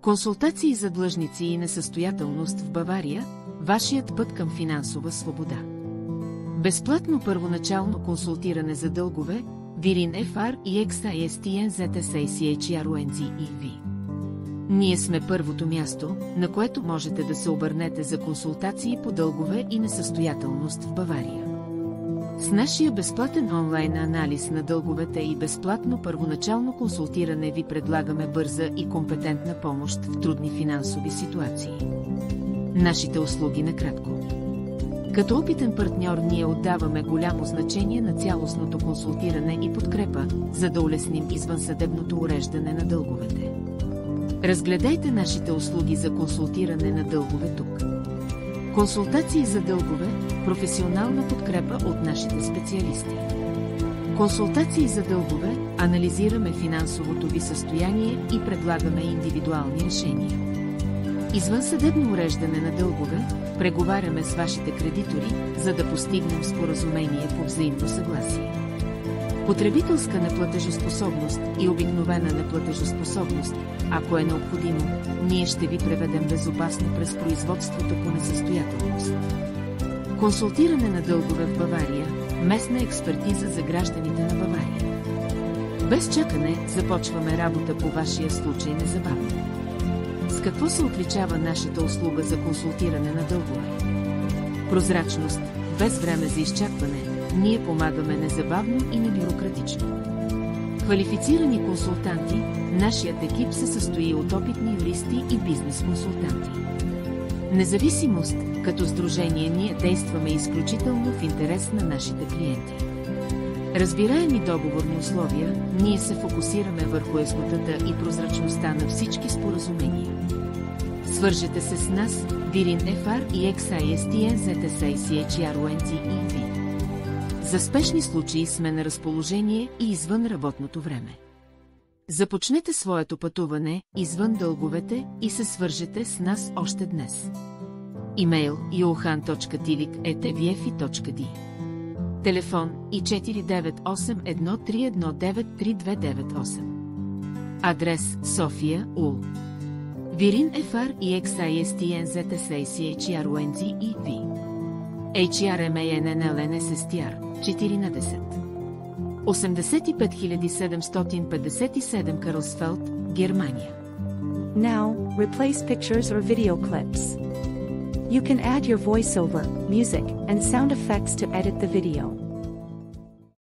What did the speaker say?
Консултации за длъжници и несъстоятелност в Бавария – вашият път към финансова свобода. Безплатно първоначално консултиране за дългове, Вирин FR и XISTN ZSACHRONZEV. Ние сме първото място, на което можете да се обърнете за консултации по дългове и несъстоятелност в Бавария. С нашия безплатен онлайн анализ на дълговете и безплатно първоначално консултиране ви предлагаме бърза и компетентна помощ в трудни финансови ситуации. Нашите услуги накратко. Като опитен партньор ние отдаваме голямо значение на цялостното консултиране и подкрепа, за да улесним извънсъдебното уреждане на дълговете. Разгледайте нашите услуги за консултиране на дългове тук. Консултации за дългове, професионална подкрепа от нашите специалисти. Консултации за дългове, анализираме финансовото ви състояние и предлагаме индивидуални решения. Извънсъдебно уреждане на дългове, преговаряме с вашите кредитори, за да постигнем споразумение по взаимно съгласие. Потребителска неплатежоспособност и обикновена неплатежоспособност, ако е необходимо, ние ще ви преведем безопасно през производството по несъстоятелност. Консултиране на дългове в Бавария, местна експертиза за гражданите на Бавария. Без чакане започваме работа по вашия случай незабавно. С какво се отличава нашата услуга за консултиране на дългове? Прозрачност, без време за изчакване, ние помагаме незабавно и небюрократично. Квалифицирани консултанти, нашият екип се състои от опитни юристи и бизнес консултанти. Независимост, като сдружение ние действаме изключително в интерес на нашите клиенти. Разбираеми договорни условия, ние се фокусираме върху яснотата и прозрачността на всички споразумения. Свържете се с нас, Вирин FR и XISTN ZSACHRONZEV. За спешни случаи сме на разположение и извън работното време. Започнете своето пътуване извън дълговете и се свържете с нас още днес. Имейл johan.tilik@vfi.d. Телефон и 498131932998. Адрес София, УЛ. Вирин FR и XISTN ZSACHRONZEV. HRMANNLNSSTR 14. 85757 Карлсфелд, Германия. Now, replace pictures or video clips. You can add your voiceover, music, and sound effects to edit the video.